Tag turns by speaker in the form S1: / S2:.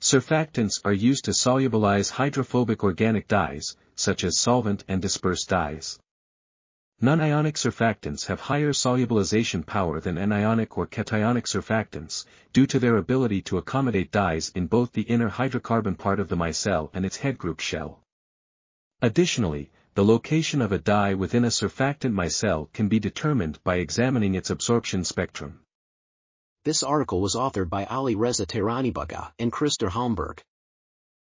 S1: Surfactants are used to solubilize hydrophobic organic dyes, such as solvent and dispersed dyes. Non-ionic surfactants have higher solubilization power than anionic or cationic surfactants, due to their ability to accommodate dyes in both the inner hydrocarbon part of the micelle and its headgroup shell. Additionally, the location of a dye within a surfactant micelle can be determined by examining its absorption spectrum.
S2: This article was authored by Reza Tehrani-Bagha and Krister Holmberg.